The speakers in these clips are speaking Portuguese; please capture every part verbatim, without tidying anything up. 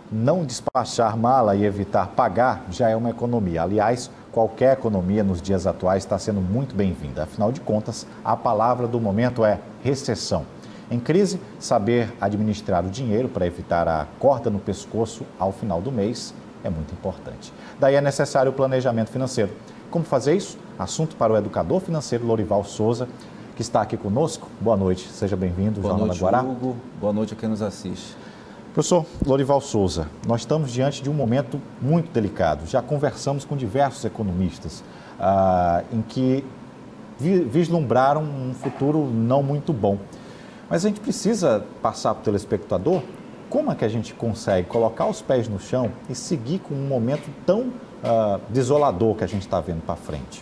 não despachar mala e evitar pagar já é uma economia. Aliás, qualquer economia nos dias atuais está sendo muito bem-vinda. Afinal de contas, a palavra do momento é recessão. Em crise, saber administrar o dinheiro para evitar a corda no pescoço ao final do mês é muito importante. Daí é necessário o planejamento financeiro. Como fazer isso? Assunto para o educador financeiro Lorival Souza, que está aqui conosco. Boa noite, seja bem-vindo, Boa Jornal noite, da Guará. Hugo. Boa noite a quem nos assiste. Professor Lorival Souza, nós estamos diante de um momento muito delicado. Já conversamos com diversos economistas ah, em que vi, vislumbraram um futuro não muito bom. Mas a gente precisa passar para o telespectador como é que a gente consegue colocar os pés no chão e seguir com um momento tão ah, desolador que a gente está vendo para frente.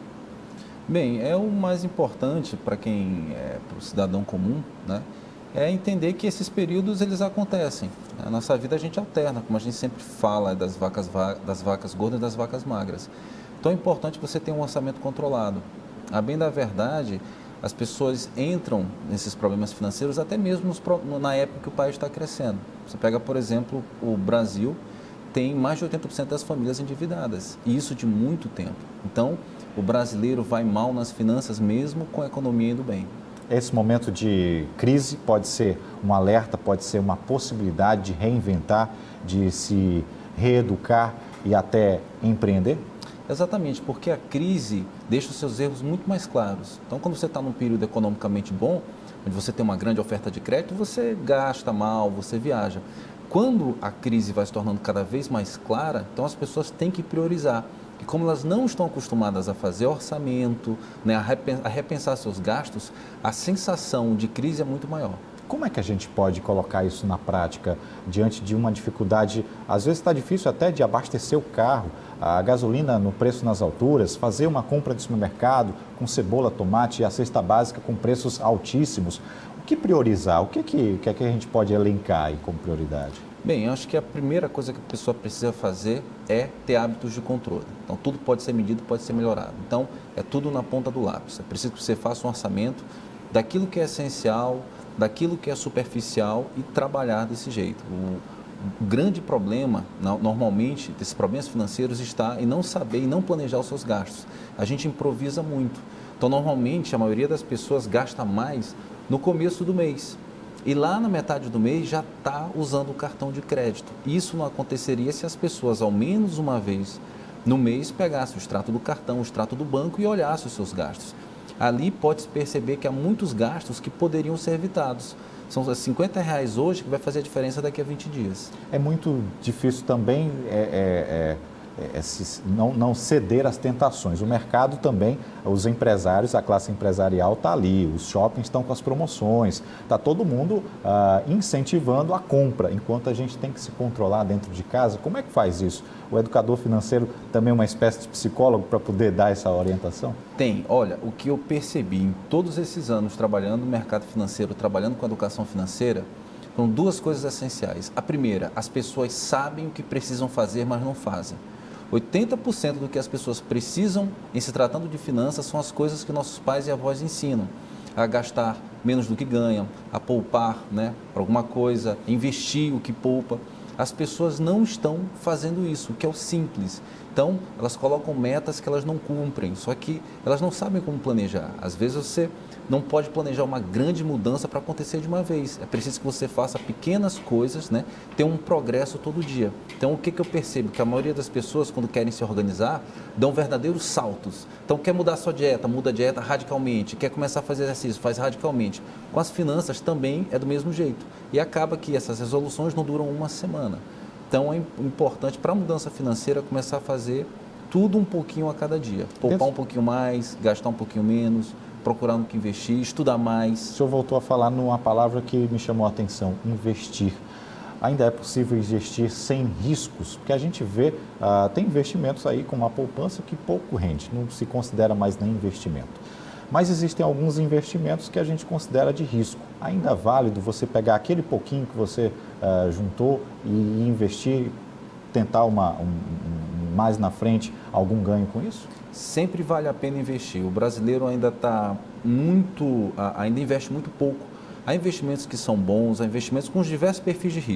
Bem, é o mais importante para quem é, para o cidadão comum, né? É entender que esses períodos eles acontecem. Na nossa vida a gente alterna, como a gente sempre fala das vacas, das vacas gordas e das vacas magras. Então é importante você ter um orçamento controlado. A bem da verdade, as pessoas entram nesses problemas financeiros até mesmo nos, na época que o país está crescendo. Você pega, por exemplo, o Brasil tem mais de oitenta por cento das famílias endividadas, e isso de muito tempo. Então, o brasileiro vai mal nas finanças mesmo com a economia indo bem. Esse momento de crise pode ser um alerta, pode ser uma possibilidade de reinventar, de se reeducar e até empreender? Exatamente, porque a crise deixa os seus erros muito mais claros. Então, quando você está num período economicamente bom, onde você tem uma grande oferta de crédito, você gasta mal, você viaja. Quando a crise vai se tornando cada vez mais clara, então as pessoas têm que priorizar. E como elas não estão acostumadas a fazer orçamento, né, a repensar seus gastos, a sensação de crise é muito maior. Como é que a gente pode colocar isso na prática diante de uma dificuldade? Às vezes está difícil até de abastecer o carro, a gasolina no preço nas alturas, fazer uma compra de supermercado com cebola, tomate e a cesta básica com preços altíssimos. O que priorizar? O que, que, que, é que a gente pode elencar aí como prioridade? Bem, eu acho que a primeira coisa que a pessoa precisa fazer é ter hábitos de controle. Então, tudo pode ser medido, pode ser melhorado. Então, é tudo na ponta do lápis. É preciso que você faça um orçamento daquilo que é essencial, daquilo que é superficial e trabalhar desse jeito. O, o grande problema, normalmente, desses problemas financeiros está em não saber e não planejar os seus gastos. A gente improvisa muito. Então, normalmente, a maioria das pessoas gasta mais no começo do mês. E lá na metade do mês já está usando o cartão de crédito. Isso não aconteceria se as pessoas, ao menos uma vez no mês, pegassem o extrato do cartão, o extrato do banco e olhassem os seus gastos. Ali pode-se perceber que há muitos gastos que poderiam ser evitados. São cinquenta reais hoje que vai fazer a diferença daqui a vinte dias. É muito difícil também é, é, é, é, se, não, não ceder às tentações. O mercado também, os empresários, a classe empresarial está ali, os shoppings estão com as promoções, está todo mundo ah, incentivando a compra, enquanto a gente tem que se controlar dentro de casa. Como é que faz isso? O educador financeiro também é uma espécie de psicólogo para poder dar essa orientação? Tem. Olha, o que eu percebi em todos esses anos trabalhando no mercado financeiro, trabalhando com educação financeira, são duas coisas essenciais. A primeira, as pessoas sabem o que precisam fazer, mas não fazem. oitenta por cento do que as pessoas precisam em se tratando de finanças são as coisas que nossos pais e avós ensinam. A gastar menos do que ganham, a poupar, né, para alguma coisa, investir o que poupa. As pessoas não estão fazendo isso, o que é o simples. Então, elas colocam metas que elas não cumprem, só que elas não sabem como planejar. Às vezes você não pode planejar uma grande mudança para acontecer de uma vez. É preciso que você faça pequenas coisas, né? Ter um progresso todo dia. Então, o que, que eu percebo? Que a maioria das pessoas, quando querem se organizar, dão verdadeiros saltos. Então, quer mudar a sua dieta, muda a dieta radicalmente. Quer começar a fazer exercício, faz radicalmente. Com as finanças também é do mesmo jeito. E acaba que essas resoluções não duram uma semana. Então, é importante para a mudança financeira começar a fazer tudo um pouquinho a cada dia. Poupar um pouquinho mais, gastar um pouquinho menos, procurar no que investir, estudar mais. O senhor voltou a falar numa palavra que me chamou a atenção, investir. Ainda é possível investir sem riscos? Porque a gente vê, uh, tem investimentos aí com uma poupança que pouco rende, não se considera mais nem investimento. Mas existem alguns investimentos que a gente considera de risco. Ainda é válido você pegar aquele pouquinho que você uh, juntou e investir, tentar uma, um, um, mais na frente algum ganho com isso? Sempre vale a pena investir. O brasileiro ainda está muito, ainda investe muito pouco. Há investimentos que são bons, há investimentos com os diversos perfis de risco.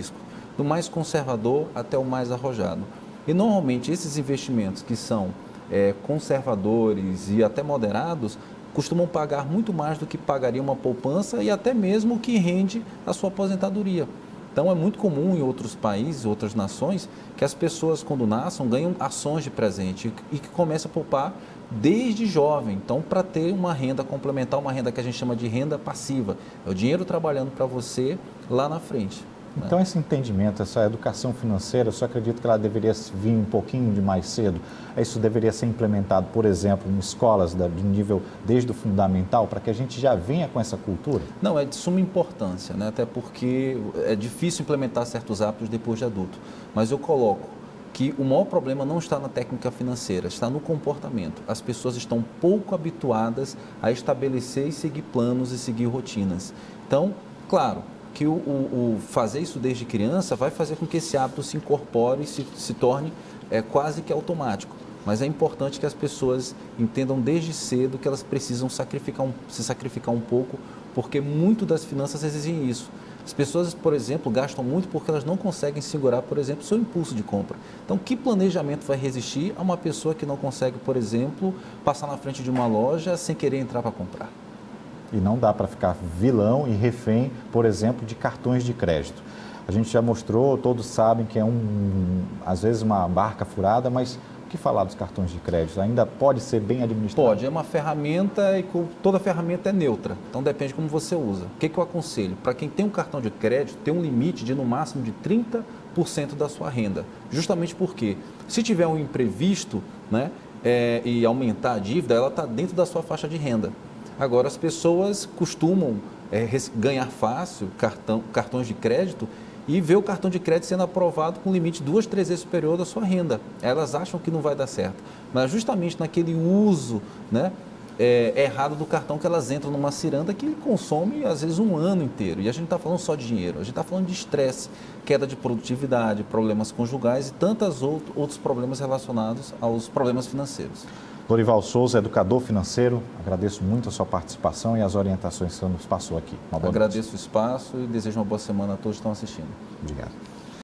do mais conservador até o mais arrojado. E normalmente esses investimentos que são é, conservadores e até moderados costumam pagar muito mais do que pagaria uma poupança e até mesmo o que rende a sua aposentadoria. Então é muito comum em outros países, outras nações, que as pessoas quando nascem ganham ações de presente e que começam a poupar desde jovem. Então para ter uma renda complementar, uma renda que a gente chama de renda passiva, é o dinheiro trabalhando para você lá na frente. Então esse entendimento, essa educação financeira, eu só acredito que ela deveria vir um pouquinho de mais cedo. Isso deveria ser implementado, por exemplo, em escolas de nível desde o fundamental, para que a gente já venha com essa cultura? Não, é de suma importância, né? Até porque é difícil implementar certos hábitos depois de adulto. Mas eu coloco que o maior problema não está na técnica financeira, está no comportamento. As pessoas estão pouco habituadas a estabelecer e seguir planos e seguir rotinas. Então, claro, que o, o, o fazer isso desde criança vai fazer com que esse hábito se incorpore e se, se torne é, quase que automático. Mas é importante que as pessoas entendam desde cedo que elas precisam sacrificar um, se sacrificar um pouco, porque muito das finanças exigem isso. As pessoas, por exemplo, gastam muito porque elas não conseguem segurar, por exemplo, seu impulso de compra. Então, que planejamento vai resistir a uma pessoa que não consegue, por exemplo, passar na frente de uma loja sem querer entrar para comprar? E não dá para ficar vilão e refém, por exemplo, de cartões de crédito. A gente já mostrou, todos sabem que é, um, às vezes, uma barca furada, mas o que falar dos cartões de crédito? Ainda pode ser bem administrado? Pode, é uma ferramenta e toda ferramenta é neutra, então depende de como você usa. O que, que eu aconselho? Para quem tem um cartão de crédito, tem um limite de no máximo de trinta por cento da sua renda. Justamente porque, se tiver um imprevisto, né, é, e aumentar a dívida, ela está dentro da sua faixa de renda. Agora, as pessoas costumam é, ganhar fácil cartão, cartões de crédito e ver o cartão de crédito sendo aprovado com limite duas, três vezes superior da sua renda. Elas acham que não vai dar certo. Mas justamente naquele uso, né, é, errado do cartão que elas entram numa ciranda que consome, às vezes, um ano inteiro. E a gente não está falando só de dinheiro, a gente está falando de estresse, queda de produtividade, problemas conjugais e tantos outros problemas relacionados aos problemas financeiros. Lorival Souza, educador financeiro, agradeço muito a sua participação e as orientações que você nos passou aqui. Agradeço o espaço e desejo uma boa semana a todos que estão assistindo. Obrigado.